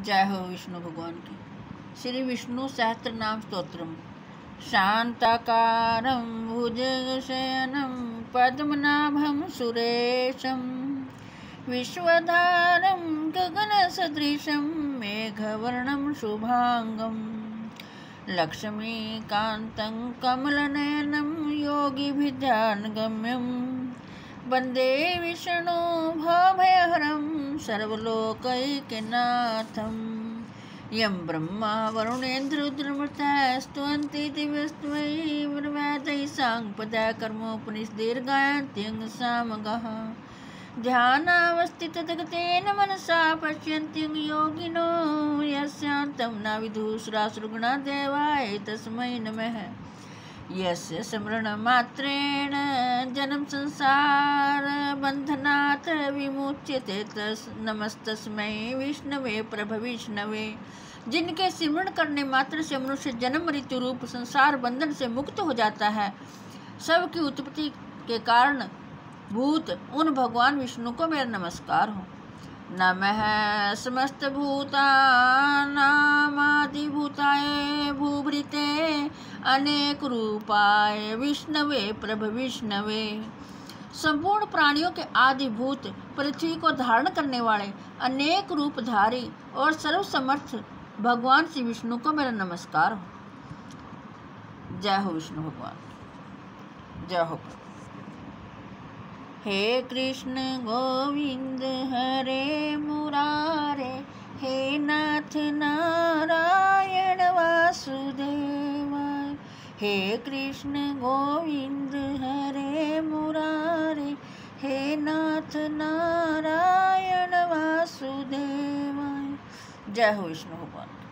जय हो विष्णु भगवान की। श्री विष्णु सहस्त्र नाम स्तोत्रम। शांताकारं भुजगशयनं पद्मनाभं सुरेशं विश्वधारं गगनसदृशं मेघवर्णं शुभांगं लक्ष्मीकान्तं कमलनयनं योगिभिध्यानगम्यं वन्दे विष्णु भवभयहरं सर्वलोकैकनाथं। यं ब्रह्मा वरुणेन्द्ररुद्रमरुतः स्तुवन्ति दिव्यस्मै वैदैः साङ्गपदा कर्मोपनिषद्दीर्घायन्त्यं सामगाः ध्यानावस्थितगतेन मनसा पश्यन्त्यं योगिनो यस्यान्तं न विदुषुरासुरगणा देवाय तस्मै नमः। यस्य स्मरणमात्रेण जन्म संसार बंधनात् विमुच्यते नमस्तस्मै विष्णवे प्रभविष्णवे। जिनके सिमरण करने मात्र से मनुष्य जन्म मृत्यु रूप संसार बंधन से मुक्त हो जाता है, सबकी उत्पत्ति के कारण भूत उन भगवान विष्णु को मेरा नमस्कार हो। नमः समस्त भूतानामादिभूताय भूभृते अनेक रूपाय विष्णवे प्रभविष्णवे। संपूर्ण प्राणियों के आदिभूत पृथ्वी को धारण करने वाले अनेक रूपधारी और सर्वसमर्थ भगवान श्री विष्णु को मेरा नमस्कार हो। जय हो विष्णु भगवान, जय हो। हे कृष्ण गोविंद हरे मुरारे, हे नाथ नारायण वासुदेवाय। हे कृष्ण गोविंद हरे मुरारे, हे नाथ नारायण वासुदेवाय। जय हो विष्णु भगवान।